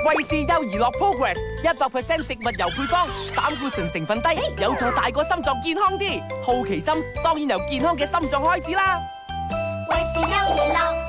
惠氏幼兒樂 Progress 100% 植物油配方，膽固醇成分低，有助大個心臟健康啲。好奇心當然由健康嘅心臟開始啦。 惠氏幼兒樂。